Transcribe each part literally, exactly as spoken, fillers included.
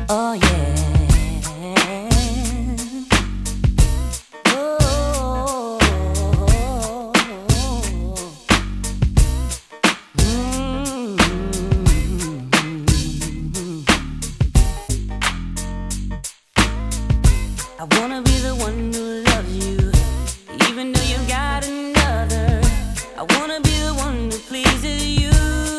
Oh yeah. Oh. Mm-hmm. I wanna be the one who loves you, even though you got another. I wanna be the one who pleases you.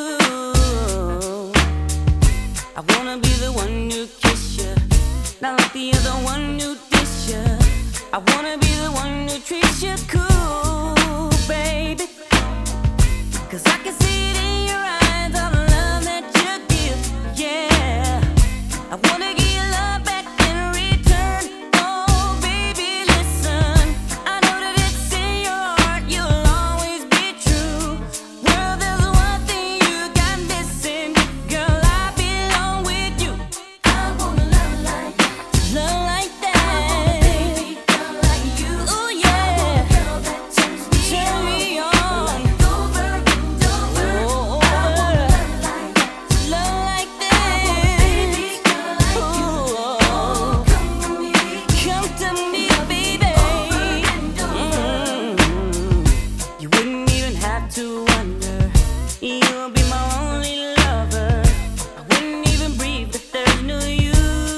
I wanna be the one who kiss you, not like the other one who diss you. I wanna be the one who treats you cool, baby. Cause I can see it in your eyes, all the love that you give, yeah. I wanna give you love back in return. Oh, baby, listen, I know that it's in your heart, you'll always be true. Well, there's one thing you got missing, girl, I belong with you. I wanna love like that, love like that. I want a baby girl like you. Ooh, yeah. I want a girl that turns me Turn on, me on. Like over and over. Oh, I wanna love like that, love like that. I want a baby girl like you. Oh, come to me, come to me, baby. Over and over. Mm. You wouldn't even have to wonder, you'll be my only lover. I wouldn't even breathe if there's no you.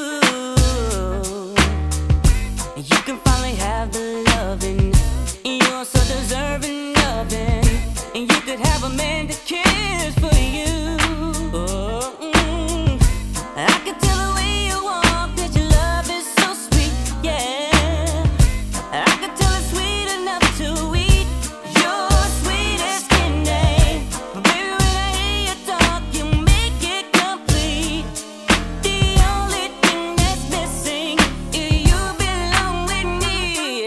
And you can finally have the loving, you're so deserving loving. And you could have a man that cares for you. Oh, mm. I can tell the way you walk that your love is so sweet, yeah. I can tell it's sweet enough to eat your sweetest candy. But baby, when I hear you talk, you make it complete. The only thing that's missing is you belong with me.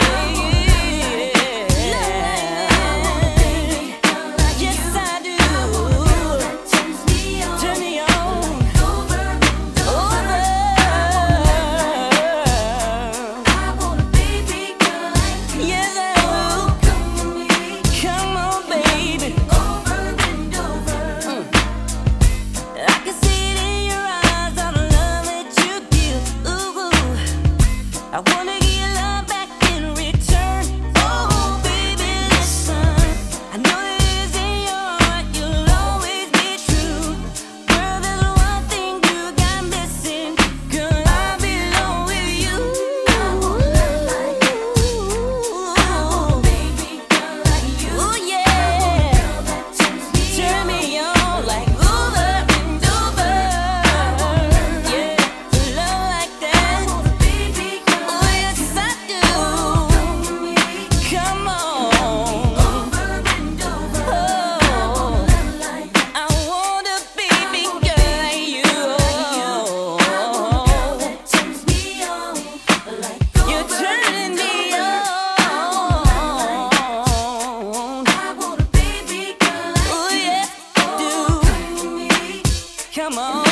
Yes, I do. Turn me on. Over and over. I want a baby girl like you. Yes, I do. Come to me. Come on, baby. Over and over. I can see it in your eyes, all the love that you give. Ooh, I wanna give you love back in return. Oh, baby, listen, I know that it's in your heart, you'll always be true. Girl, there's one thing you got missing, girl, I belong with you. I wanna love like that. I want a baby girl like you. Ooh, yeah. I want a girl that turns me Turn me on like over and over. Yeah, love like that. I want a baby girl. Oh, yes, I do. Come to me. Come on. Over and over. Oh, I want a baby girl like you. That turns me on like You're turning me on. I want a baby girl like Ooh, yeah, I do. Come to me. Come on.